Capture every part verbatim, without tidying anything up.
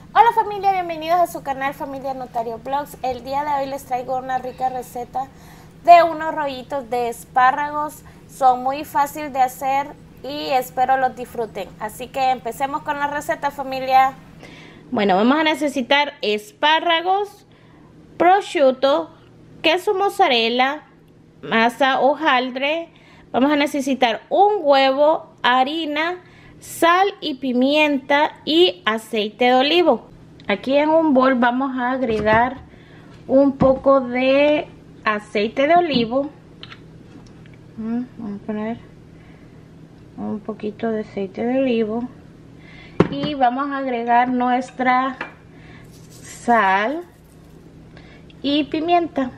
Hola familia, bienvenidos a su canal Familia Notario Vlogs. El día de hoy les traigo una rica receta de unos rollitos de espárragos. Son muy fáciles de hacer y espero los disfruten. Así que empecemos con la receta, familia. Bueno, vamos a necesitar espárragos, prosciutto, queso mozzarella, masa hojaldre. Vamos a necesitar un huevo, harina, sal y pimienta y aceite de olivo. Aquí en un bol vamos a agregar un poco de aceite de olivo. Vamos a poner un poquito de aceite de olivo y vamos a agregar nuestra sal y pimienta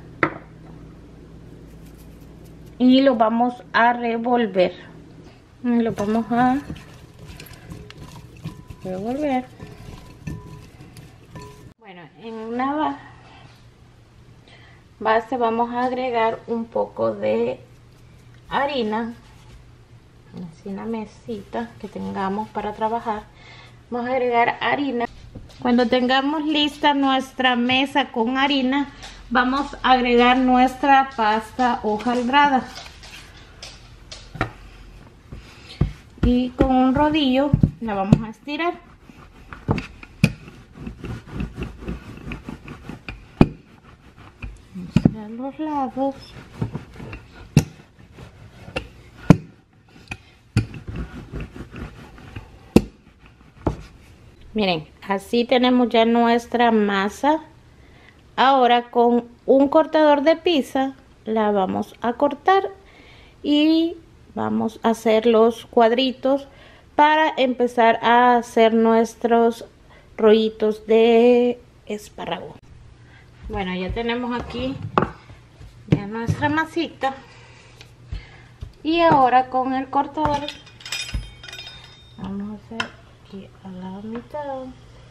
y lo vamos a revolver. Lo vamos a revolver. Bueno, en una base vamos a agregar un poco de harina, así una mesita que tengamos para trabajar. Vamos a agregar harina. Cuando tengamos lista nuestra mesa con harina, vamos a agregar nuestra pasta hojaldrada y con un rodillo la vamos a estirar. Vamos a los lados. Miren, así tenemos ya nuestra masa. Ahora con un cortador de pizza la vamos a cortar y vamos a hacer los cuadritos para empezar a hacer nuestros rollitos de espárrago. Bueno, ya tenemos aquí ya nuestra masita y ahora con el cortador vamos a hacer aquí a la mitad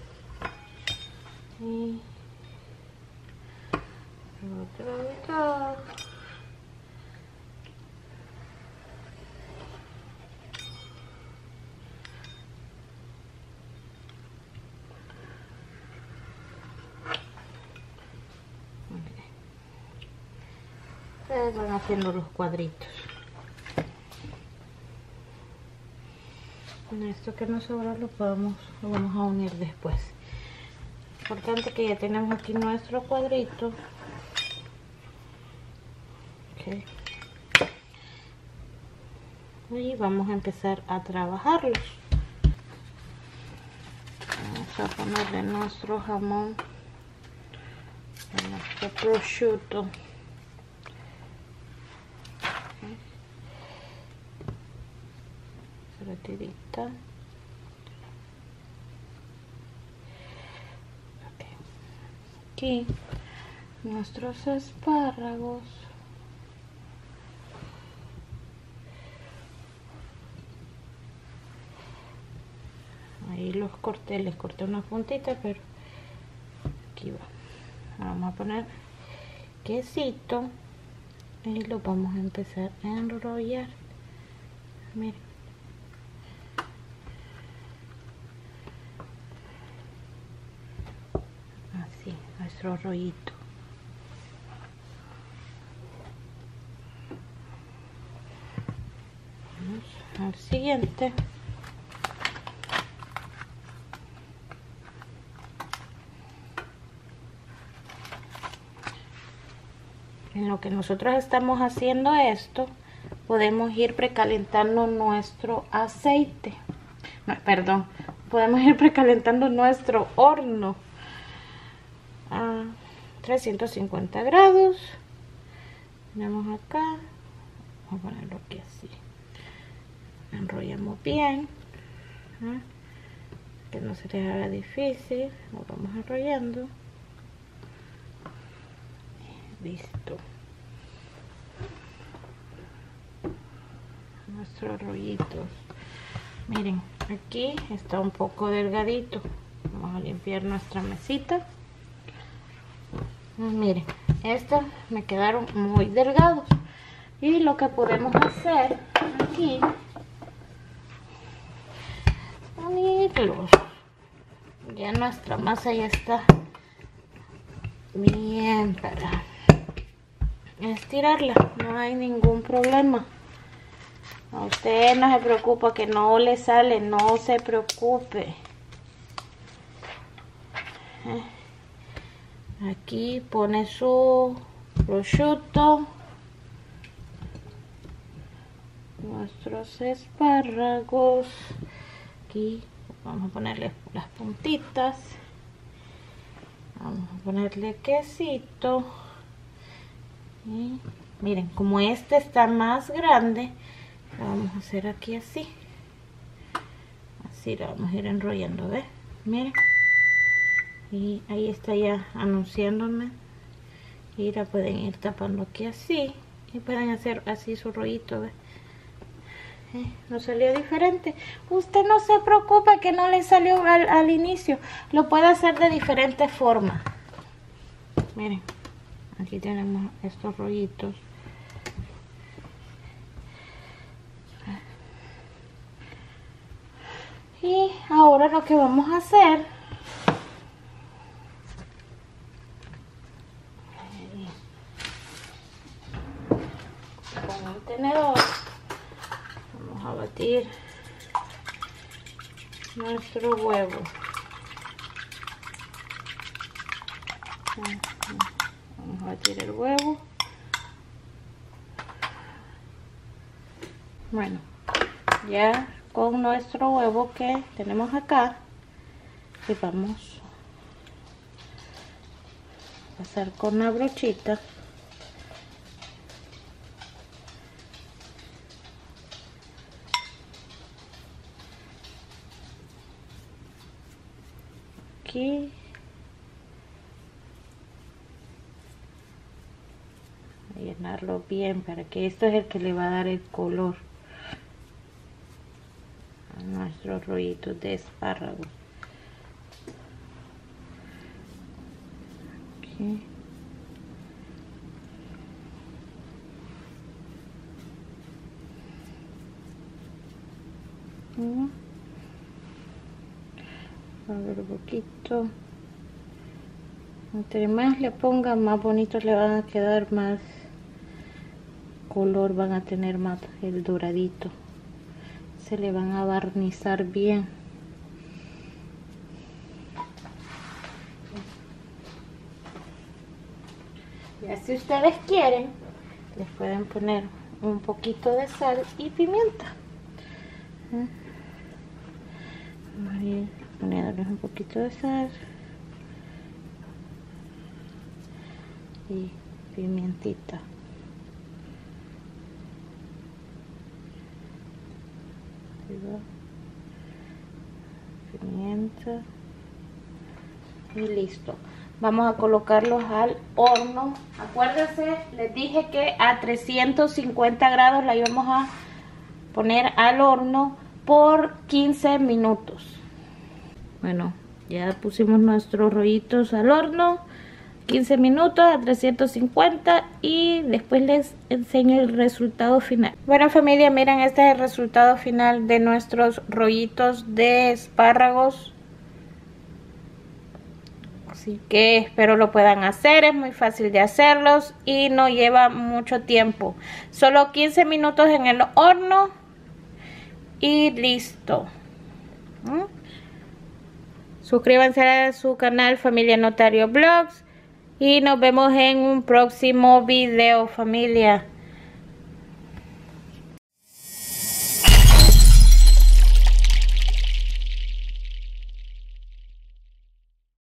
y otra mitad. Ustedes van haciendo los cuadritos. Esto que nos sobra lo podemos lo vamos a unir después. Importante que ya tenemos aquí nuestro cuadrito. Okay. Y vamos a empezar a trabajarlos. Vamos a ponerle nuestro jamón, nuestro prosciutto. Tirita. Okay. Aquí nuestros espárragos. Ahí los corté, les corté una puntita, pero aquí va. Vamos a poner quesito y lo vamos a empezar a enrollar. Miren. Nuestro rollito. Vamos al siguiente. En lo que nosotros estamos haciendo esto, podemos ir precalentando nuestro aceite. No, perdón, podemos ir precalentando nuestro horno a trescientos cincuenta grados. Tenemos acá, vamos a ponerlo aquí así, enrollamos bien, ¿eh? Que no se les haga difícil, lo vamos enrollando. Listo, nuestros rollitos. Miren, aquí está un poco delgadito. Vamos a limpiar nuestra mesita. Miren, estos me quedaron muy delgados y lo que podemos hacer aquí es unirlos. Ya nuestra masa ya está bien para estirarla, no hay ningún problema. A usted no se preocupa que no le sale, no se preocupe. Aquí pone su prosciutto, nuestros espárragos. Aquí vamos a ponerle las puntitas, vamos a ponerle quesito. Y miren, como este está más grande, lo vamos a hacer aquí así. Así lo vamos a ir enrollando, ¿ves? Miren. Y ahí está ya anunciándome. Y la pueden ir tapando aquí así. Y pueden hacer así su rollito, ¿ves? Eh, no salió diferente. Usted no se preocupe que no le salió al, al inicio. Lo puede hacer de diferentes formas. Miren. Aquí tenemos estos rollitos. Y ahora lo que vamos a hacer, con un tenedor, vamos a batir nuestro huevo. Vamos a batir el huevo. Bueno, ya con nuestro huevo que tenemos acá, y vamos a pasar con la brochita aquí. A llenarlo bien para que esto es el que le va a dar el color a nuestros rollitos de espárragos. Aquí. A ver un poquito. Entre más le ponga, más bonitos le van a quedar, más color van a tener, más el doradito. Se le van a barnizar bien. Y si ustedes quieren, les pueden poner un poquito de sal y pimienta. Vamos a ir poniéndoles un poquito de sal y pimientita. Pimienta y listo. Vamos a colocarlos al horno. Acuérdense, les dije que a trescientos cincuenta grados la íbamos a poner al horno por quince minutos. Bueno, ya pusimos nuestros rollitos al horno, quince minutos a trescientos cincuenta, y después les enseño el resultado final. Bueno, familia, miren, este es el resultado final de nuestros rollitos de espárragos. Así que espero lo puedan hacer, es muy fácil de hacerlos y no lleva mucho tiempo. Solo quince minutos en el horno y listo. ¿Mm? Suscríbanse a su canal Familia Notario Blogs y nos vemos en un próximo video, familia.